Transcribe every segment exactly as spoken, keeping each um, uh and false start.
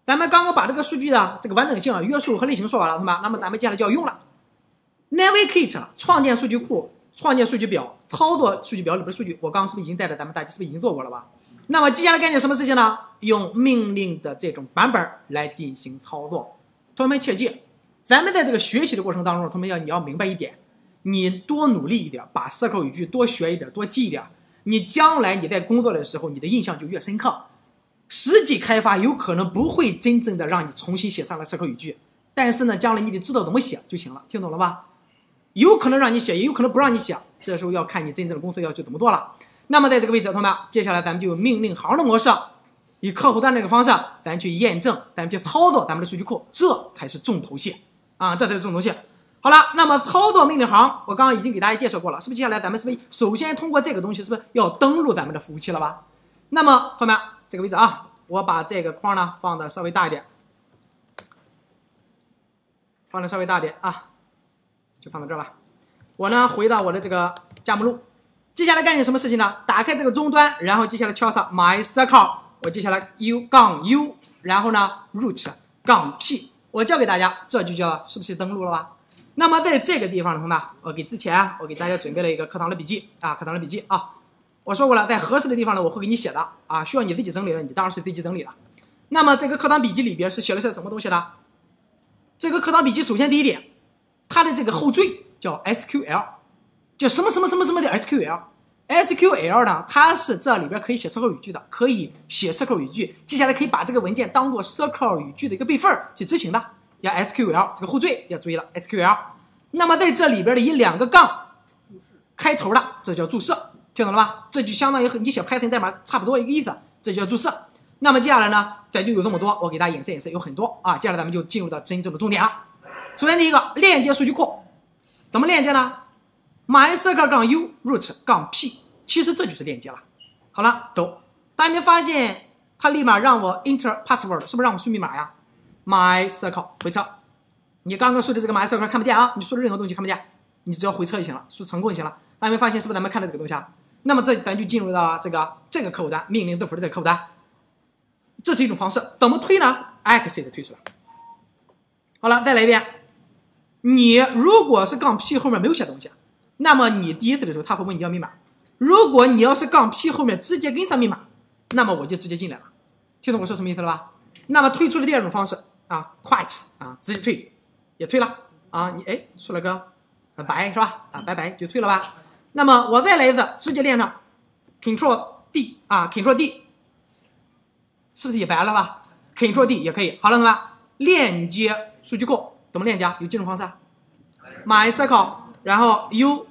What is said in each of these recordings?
咱们刚刚把这个数据的这个完整性、约束和类型说完了，同学们，那么咱们接下来就要用了。Navigate 创建数据库、创建数据表、操作数据表里边的数据，我刚刚是不是已经带着咱们大家是不是已经做过了吧？那么接下来干点什么事情呢？用命令的这种版本来进行操作。同学们切记，咱们在这个学习的过程当中，同学们要你要明白一点，你多努力一点，把 circle 语句多学一点，多记一点，你将来你在工作的时候，你的印象就越深刻。实际开发有可能不会真正的让你重新写上了 circle 语句，但是呢，将来你得知道怎么写就行了，听懂了吧？有可能让你写，也有可能不让你写，这时候要看你真正的公司要求怎么做了。那么在这个位置，同学们，接下来咱们就用命令行的模式，以客户端这个方式，咱去验证，咱们去操作咱们的数据库，这才是重头戏啊，这才是重头戏。好了，那么操作命令行，我刚刚已经给大家介绍过了，是不是？接下来咱们是不是首先通过这个东西，是不是要登录咱们的服务器了吧？那么同学们，这个位置啊，我把这个框呢放的稍微大一点，放的稍微大一点啊，就放到这了。我呢回到我的这个价目录，接下来干点什么事情呢？打开这个终端，然后接下来敲上 my circle， 我接下来 u 杠 u， 然后呢 root 杠 p， 我教给大家，这就叫是不是登录了吧？那么在这个地方呢，同学们，我给之前我给大家准备了一个课堂的笔记啊，课堂的笔记啊。我说过了，在合适的地方呢，我会给你写的啊，需要你自己整理了，你当然是自己整理了。那么这个课堂笔记里边是写的是什么东西呢？这个课堂笔记首先第一点，它的这个后缀叫 S Q L， 叫什么什么什么什么的 S Q L。S Q L 呢，它是这里边可以写 circle 语句的，可以写 circle 语句，接下来可以把这个文件当做 circle 语句的一个备份去执行的，叫 S Q L。这个后缀要注意了 ，S Q L。那么在这里边的以两个杠开头的，这叫注释。听懂了吧？这就相当于和你写 Python 代码差不多一个意思，这就叫注释。那么接下来呢，咱就有这么多，我给大家演示演示，有很多啊。接下来咱们就进入到真正的重点了。首先第一个，链接数据库，怎么链接呢 ？MySQL 杠 U root 杠 P， 其实这就是链接了。好了，走，大家没发现它立马让我 enter password， 是不是让我输密码呀 ？MySQL 回车，你刚刚输的这个 MySQL 看不见啊，你输的任何东西看不见，你只要回车就行了，输成功就行了。大家没发现是不是咱们看的这个东西啊？那么这咱就进入到这个这个客户端，命令字符的这个客户端，这是一种方式。怎么推呢 ？exit 推出来。好了，再来一遍。你如果是杠 P 后面没有写东西，那么你第一次的时候他会问你要密码。如果你要是杠 P 后面直接跟上密码，那么我就直接进来了。听懂我说什么意思了吧？那么推出的第二种方式啊 ，quit 啊，直接退也退了啊。你哎出了个白是吧？啊，拜拜就退了吧。那么我再来一次，直接连上 Ctrl D 啊 ，Ctrl D， 是不是也白了吧 ？Ctrl D 也可以。好了，同学们，链接数据库怎么链接？有几种方式 ：MySQL， 然后 U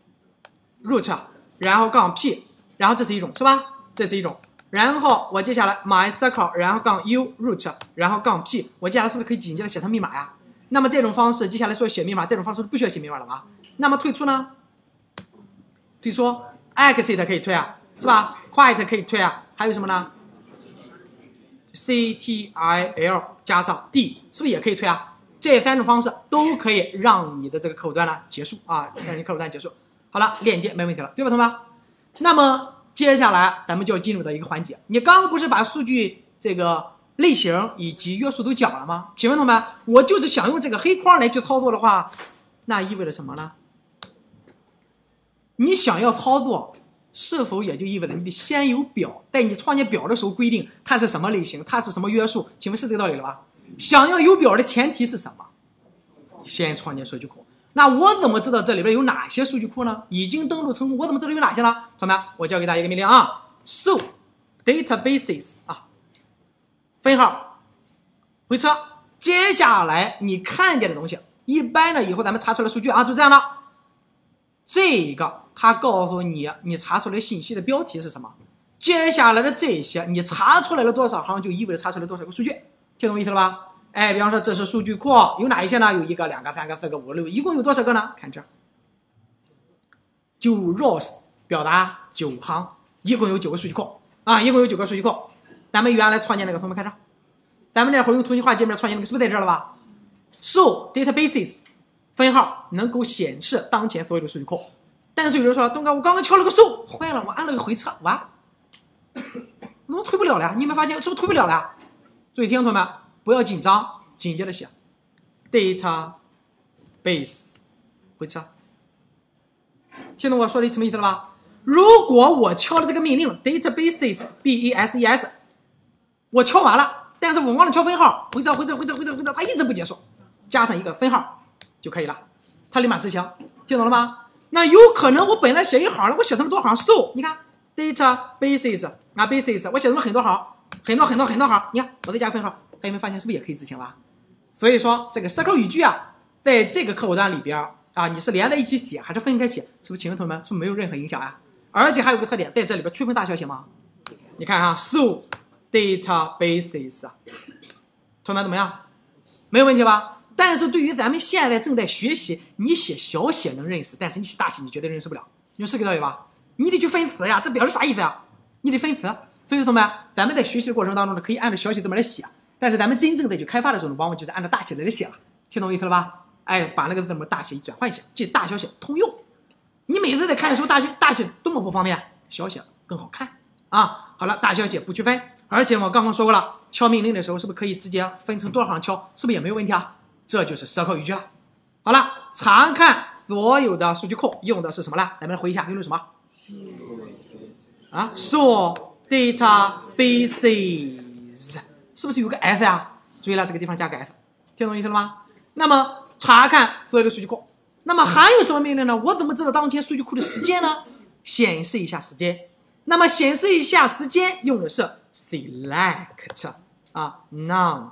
root， 然后杠 P， 然后这是一种是吧？这是一种。然后我接下来 MySQL， 然后杠 U root， 然后杠 P， 我接下来是不是可以紧接着写成密码呀？那么这种方式接下来说写密码，这种方式不需要写密码了吧？那么退出呢？退出 exit 可以退啊，是吧 ？quit 可以退啊，还有什么呢 ？ctil 加上 d 是不是也可以退啊？这三种方式都可以让你的这个客户端呢结束啊，让你客户端结束。好了，链接没问题了，对吧，同学们？那么接下来咱们就要进入到一个环节，你刚刚不是把数据这个类型以及约束都讲了吗？请问同学们，我就是想用这个黑框来去操作的话，那意味着什么呢？你想要操作，是否也就意味着你得先有表，在你创建表的时候规定它是什么类型，它是什么约束？请问是这个道理了吧？想要有表的前提是什么？先创建数据库。那我怎么知道这里边有哪些数据库呢？已经登录成功，我怎么知道有哪些呢？同学们，我教给大家一个命令啊 ，so databases 啊，分号回车。接下来你看见的东西，一般呢以后咱们查出来数据啊，就这样的。这个它告诉你你查出来信息的标题是什么，接下来的这些你查出来了多少行，就意味着查出来多少个数据，听懂我意思了吧？哎，比方说这是数据库，有哪一些呢？有一个、两个、三个、四个、五个、六个，一共有多少个呢？看这，就 rows 表达九行，一共有九个数据库啊，一共有九个数据库。咱们原来创建那个，同学们看这，咱们那会儿用图形化界面创建那个，是不是在这儿了吧 ？So databases。分号能够显示当前所有的数据库，但是有人说，东哥，我刚刚敲了个数，坏了，我按了个回车，完，怎么推不了了呀？你有没有发现是不是推不了了呀？注意听，同学们， 不要紧张，紧接着写 database 回车。听懂我说的什么意思了吧？如果我敲了这个命令 databases b e s e s， 我敲完了，但是我忘了敲分号，回车回车回车回车回车，它一直不结束，加上一个分号就可以了，它立马执行。听懂了吗？那有可能我本来写一行了，我写成了多行 ？so 你看 databases 啊 bases， 我写成了很多行，很多很多很多行。你看我再加个分号，大家有没有发现是不是也可以执行了？所以说这个 circle 语句啊，在这个客户端里边啊，你是连在一起写还是分开写？是不是？请问同学们，是不是没有任何影响啊？而且还有个特点，在这里边区分大小写吗？你看啊 ，so databases， 同学们怎么样？没有问题吧？但是对于咱们现在正在学习，你写小写能认识，但是你写大写你绝对认识不了。有这个道理吧？你得去分词呀，这表示啥意思呀？你得分词。所以说同学们，咱们在学习的过程当中呢，可以按照小写这么来写，但是咱们真正在去开发的时候呢，往往就是按照大写来写了。听懂我意思了吧？哎，把那个字母大写一转换一下，记大小写通用。你每次在看的时候，大写大写多么不方便，小写更好看啊！好了，大小写不区分，而且我刚刚说过了，敲命令的时候是不是可以直接分成多少行敲？是不是也没有问题啊？这就是 circle 语句了。好了，查看所有的数据库用的是什么呢？咱们来回忆一下，用的什么？啊 ，so databases 是不是有个 s 啊？注意了，这个地方加个 s， 听懂意思了吗？那么查看所有的数据库。那么还有什么命令呢？我怎么知道当前数据库的时间呢？显示一下时间。那么显示一下时间用的是 select 啊 none。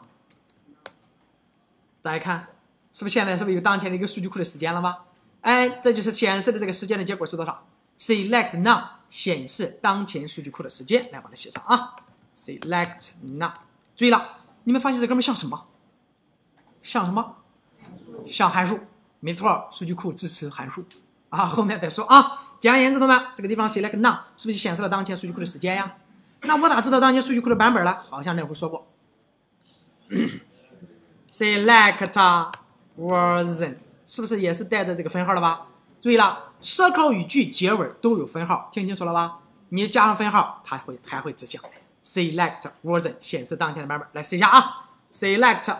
大家看，是不是现在是不是有当前的一个数据库的时间了吧？哎，这就是显示的这个时间的结果是多少 ？select none 显示当前数据库的时间，来把它写上啊 ，select none。注意了，你们发现这哥们像什么？像什么？像函数。没错，数据库支持函数啊，后面再说啊。简而言之，同学们，这个地方 select none 是不是显示了当前数据库的时间呀？那我咋知道当前数据库的版本了？好像那会儿说过，select version 是不是也是带着这个分号了吧？注意了 ，circle 语句结尾都有分号，听清楚了吧？你加上分号，它会才会执行。select version 显示当前的版本，来试一下啊 ，select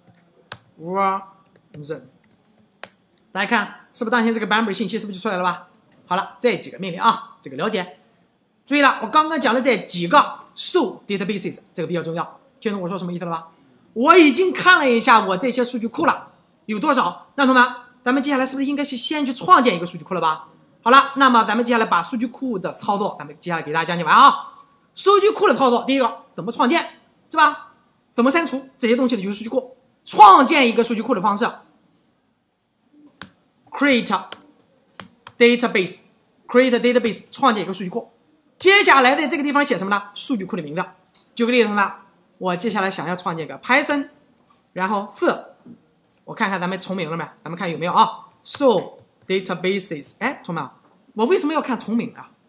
version。大家看，是不是当前这个版本信息是不是就出来了吧？好了，这几个命令啊，这个了解。注意了，我刚刚讲的这几个 so databases 这个比较重要，听懂我说什么意思了吧？我已经看了一下我这些数据库了，有多少？那同学们，咱们接下来是不是应该是先去创建一个数据库了吧？好了，那么咱们接下来把数据库的操作，咱们接下来给大家讲解完啊。数据库的操作，第一个怎么创建，是吧？怎么删除这些东西的就是数据库。创建一个数据库的方式。create database create database 创建一个数据库，接下来在这个地方写什么呢？数据库的名字。举个例子，同学们，我接下来想要创建一个 Python， 然后四，我看看咱们重名了没？咱们看有没有啊 ？so databases， 哎，同学们，我为什么要看重名啊？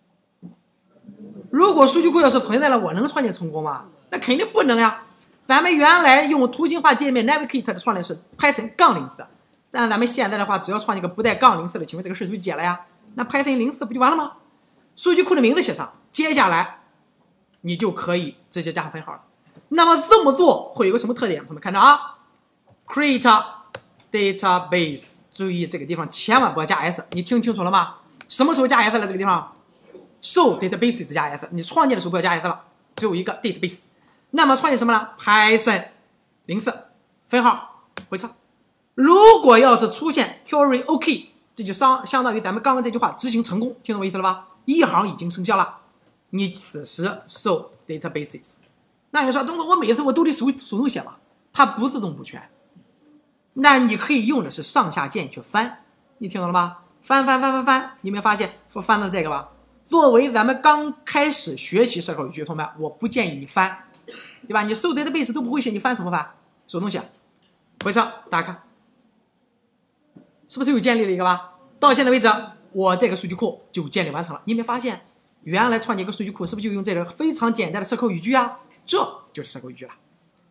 如果数据库要是存在了，我能创建成功吗？那肯定不能呀。咱们原来用图形化界面 Navigate 的创建是 Python 杠零四。但咱们现在的话，只要创建一个不带杠零四的，请问这个事是不是解了呀？那 Python 零四不就完了吗？数据库的名字写上，接下来你就可以直接加上分号了。那么这么做会有个什么特点？同学们看着啊 ，create database， 注意这个地方千万不要加 s， 你听清楚了吗？什么时候加 s 了？这个地方 ，so databases 加 s， 你创建的时候不要加 s 了，只有一个 database。那么创建什么呢 ？Python 零四分号回车。如果要是出现 query OK， 这就相相当于咱们刚刚这句话执行成功，听懂我意思了吧？一行已经生效了，你此时 so databases。那你说，东哥，我每次我都得手手动写吧？它不自动补全，那你可以用的是上下键去翻，你听懂了吗？翻翻翻翻翻，你没发现说翻到这个吧？作为咱们刚开始学习circle语句，同学们，我不建议你翻，对吧？你 so database 都不会写，你翻什么翻？手动写，回车，大家看。是不是又建立了一个吧？到现在为止，我这个数据库就建立完成了。你没发现，原来创建一个数据库是不是就用这个非常简单的circle语句啊？这就是circle语句了。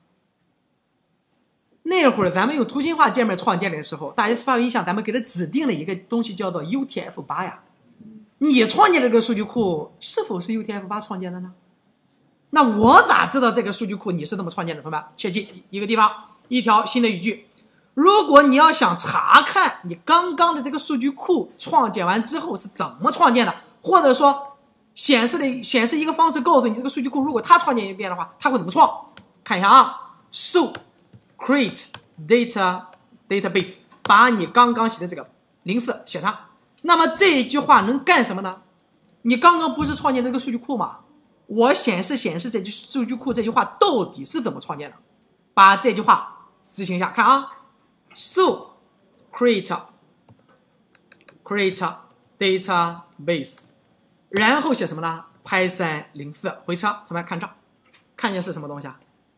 那会儿咱们用图形化界面创建的时候，大家是发有印象，咱们给它指定了一个东西叫做 U T F 八 呀。你创建这个数据库是否是 U T F 八创建的呢？ 那我咋知道这个数据库你是怎么创建的？同学们，切记一个地方，一条新的语句。如果你要想查看你刚刚的这个数据库创建完之后是怎么创建的，或者说显示的显示一个方式告诉你这个数据库如果它创建一遍的话，它会怎么创？看一下啊 ，so create data database， 把你刚刚写的这个零四写上。那么这一句话能干什么呢？你刚刚不是创建这个数据库吗？我显示显示这句数据库这句话到底是怎么创建的？把这句话执行一下，看啊 ，so create create database， 然后写什么呢 ？Python 零四回车，同学们看这，看见是什么东西啊？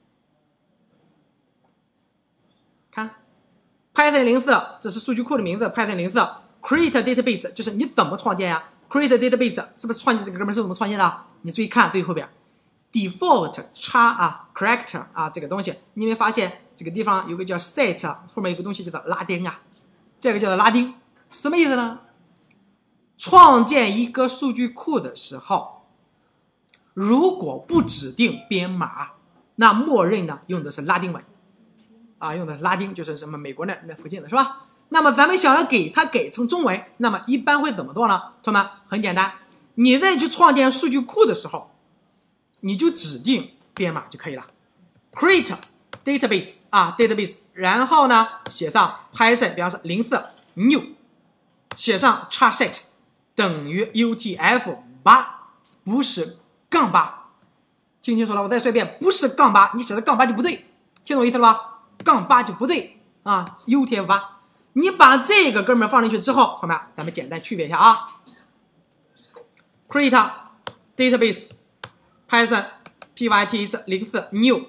看 Python 零四，这是数据库的名字 ，Python 零四 create database 就是你怎么创建呀 ？create database 是不是创建这个哥们儿是怎么创建的？你注意看最后边 ，default 叉啊 character 啊这个东西，你没发现这个地方有个叫 set， 后面有个东西叫做拉丁啊，这个叫做拉丁，什么意思呢？创建一个数据库的时候，如果不指定编码，那默认呢用的是拉丁文，啊，用的是拉丁，就是什么美国那那附近的是吧？那么咱们想要给它改成中文，那么一般会怎么做呢？同学们，很简单。你在去创建数据库的时候，你就指定编码就可以了 ，create database 啊 database， 然后呢写上 Python， 比方说零四 new， 写上 charset 等于 U T F 八， 不是杠八，听清楚了？我再说一遍，不是杠八，你写的杠八就不对，听懂意思了吧？杠八就不对啊 ，U T F 八， 你把这个哥们儿放进去之后，同学们，咱们简单区别一下啊。create database Python pyth 零四 new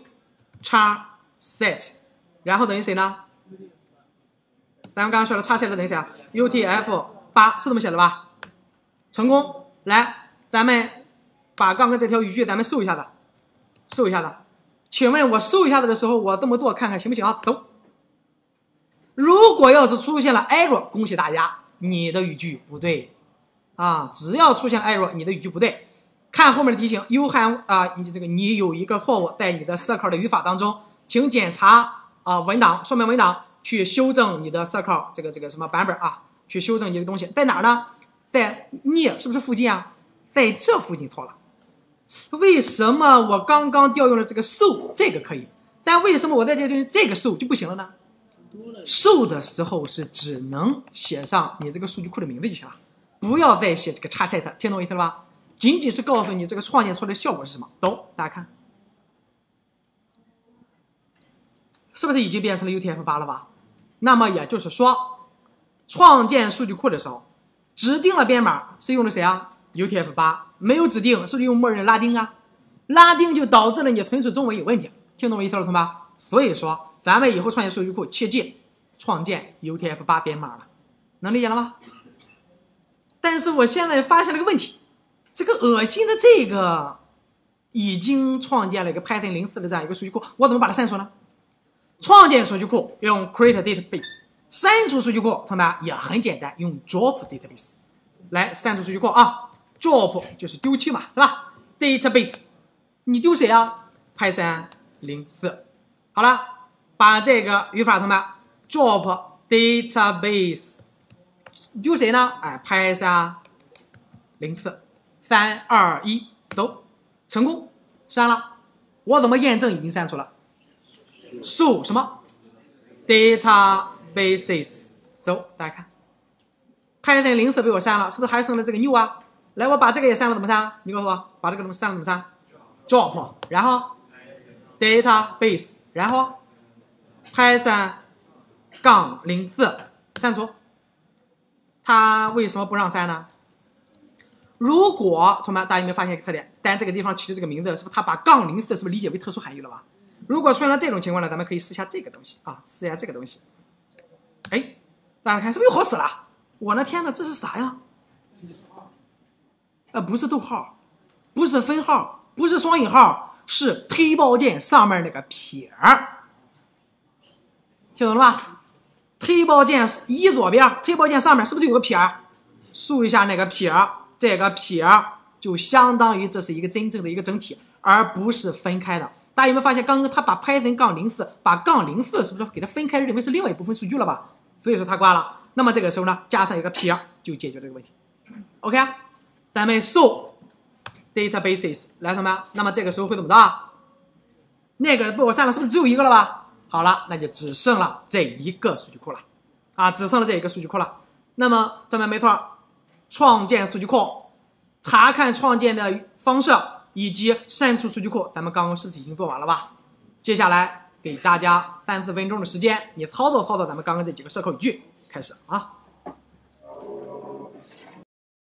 charset， 然后等于谁呢？咱们刚刚说了 charset 等于谁啊 ？U T F 八是这么写的吧？成功！来，咱们把刚刚这条语句咱们搜一下子，搜一下子。请问我搜一下子的时候，我这么做看看行不行啊？走。如果要是出现了 error， 恭喜大家，你的语句不对。啊，只要出现了 error， 你的语句不对，看后面的提醒 ，you have 啊，你这个你有一个错误在你的 circle 的语法当中，请检查啊文档说明文档去修正你的 circle 这个这个什么版本啊，去修正你的东西在哪儿呢？在 near 是不是附近啊？在这附近错了。为什么我刚刚调用了这个 so 这个可以，但为什么我在这里这个 so 就不行了呢 ？so 的时候是只能写上你这个数据库的名字就行了。不要再写这个 charset， 听懂意思了吧？仅仅是告诉你这个创建出来的效果是什么。懂？大家看，是不是已经变成了 U T F 八 了吧？那么也就是说，创建数据库的时候，指定了编码是用的谁啊 ？U T F 八， 没有指定是不是用默认的拉丁啊？拉丁就导致了你存储中文有问题。听懂我意思了，同学们？所以说，咱们以后创建数据库，切记创建 U T F 八 编码了，能理解了吗？但是我现在发现了个问题，这个恶心的这个已经创建了一个 Python 零四的这样一个数据库，我怎么把它删除呢？创建数据库用 create database， 删除数据库同学们也很简单，用 drop database 来删除数据库啊。drop 就是丢弃嘛，是吧 ？database 你丢谁啊 ？Python 零四。好了，把这个语法同学们 drop database。丢谁呢？哎 ，Python 零四， 三二一，走，成功删了。我怎么验证已经删除了 ？so 什么 databases， 走，大家看 ，Python 零四被我删了，是不是还剩了这个 new 啊？来，我把这个也删了，怎么删？你告诉我，把这个怎么删了？怎么删 ？drop， 然后 database， 然后 Python 杠零四删除。它为什么不让删呢？如果同学们大家有没有发现一个特点？但这个地方起的这个名字，是不是它把杠零四是不是理解为特殊含义了吧？如果出现了这种情况呢，咱们可以试一下这个东西啊，试一下这个东西。哎，大家看是不是又好使了？我的天哪，这是啥呀？呃，不是逗号，不是分号，不是双引号，是推包键上面那个撇儿，听懂了吧？推包键一左边，推包键上面是不是有个撇儿？竖一下那个撇儿，这个撇儿就相当于这是一个真正的一个整体， 而不是分开的。大家有没有发现，刚刚他把 Python 杠零四把杠零四是不是给它分开，认为是另外一部分数据了吧？所以说它挂了。那么这个时候呢，加上一个撇就解决这个问题。OK 啊，咱们 show databases 来什么？那么这个时候会怎么着啊？那个被我删了，是不是只有一个了吧？好了，那就只剩了这一个数据库了啊，只剩了这一个数据库了。那么这边没错，创建数据库，查看创建的方式以及删除数据库，咱们刚刚事情已经做完了吧？接下来给大家三四分钟的时间，你操作操作咱们刚刚这几个 SQL 语句，开始啊。